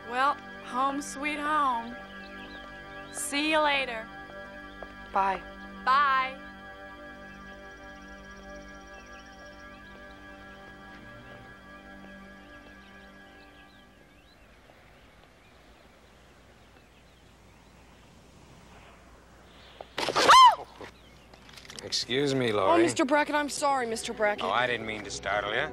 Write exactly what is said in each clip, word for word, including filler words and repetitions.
Well, home sweet home. See you later. Bye. Bye. Excuse me, Oh, Laurie. Mister Brackett, I'm sorry, Mister Brackett. Oh, I didn't mean to startle you.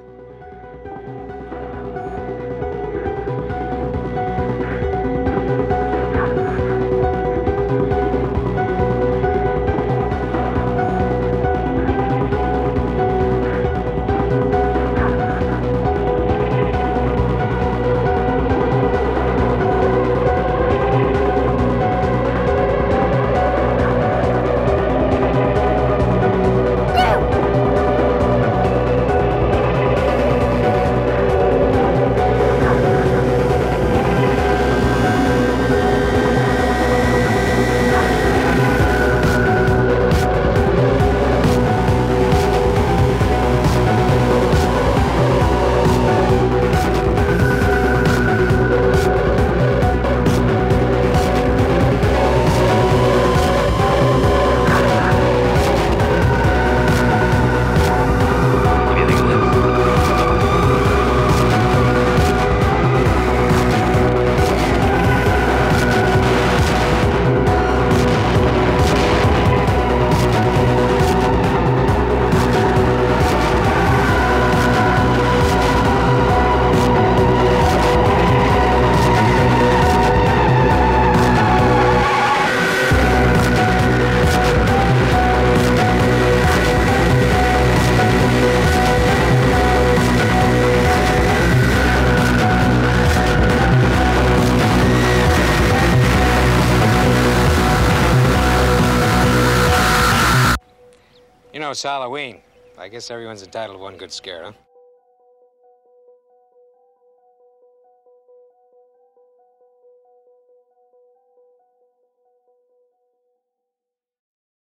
You know, it's Halloween. I guess everyone's entitled to one good scare, huh?